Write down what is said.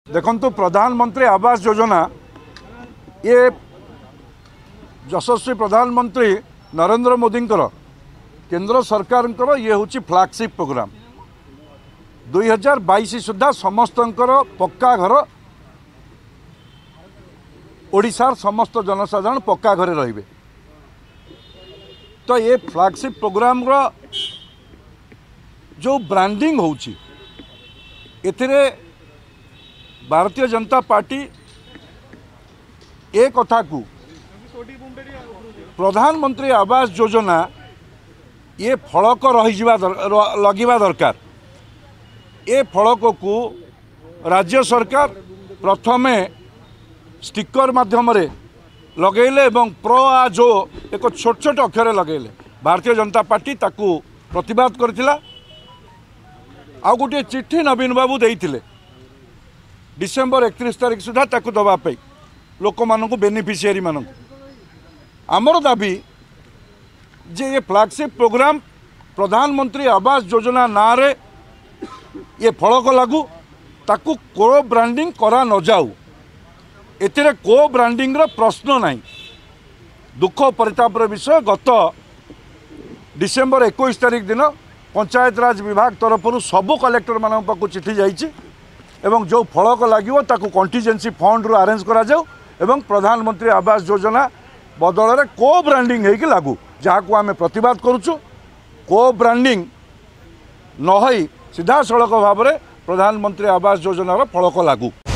देखंतु प्रधानमंत्री आवास योजना ये यशस्वी प्रधानमंत्री नरेंद्र मोदी केंद्र सरकार ये हूँ फ्लैगशिप प्रोग्राम 2022 सुधा समस्त पक्का घर ओडिशार समस्त जनसाधारण पक्का घरे रहिबे। तो ये फ्लैगशिप प्रोग्राम रो जो ब्रांडिंग होउची एथिरे भारतीय जनता पार्टी एक कथा को प्रधानमंत्री आवास योजना ये फलक लगिबा दरकार। ये फलक को राज्य सरकार प्रथमे स्टिकर माध्यम लगेले एवं प्र आ जो एक छोट छोट अक्षर लगेले। भारतीय जनता पार्टी ताकू प्रतिवाद करथिला। आ गोटे चिट्ठी नवीन बाबू देइथिले डिसेम्बर 31 तारिख सुधा ताकू दवाई लोक मानू बेनिफिशियरी मानू। आमर दाबी जे ये फ्लैगशिप प्रोग्राम प्रधानमंत्री आवास योजना ना रे ये फलक लागू ताकू को ब्रांडिंग करा न जाऊ। एतिरे को ब्रांडिंग रो प्रश्न नहीं। दुख परितापर विषय गत डिसेम्बर 21 तारिख दिन पंचायत राज विभाग तरफ सबू कलेक्टर मान पाक चिठी जाइए एवं जो फलक लगे ताकू कंटीजेंसी फंड रू अरेंज करा जाऊ एवं प्रधानमंत्री आवास योजना बदल में को ब्रांडिंग होगी लागू जहाँ को आम प्रतिवाद करुचु। को ब्रांडिंग न सीधा सड़क भाव में प्रधानमंत्री आवास योजनार फलक लागू।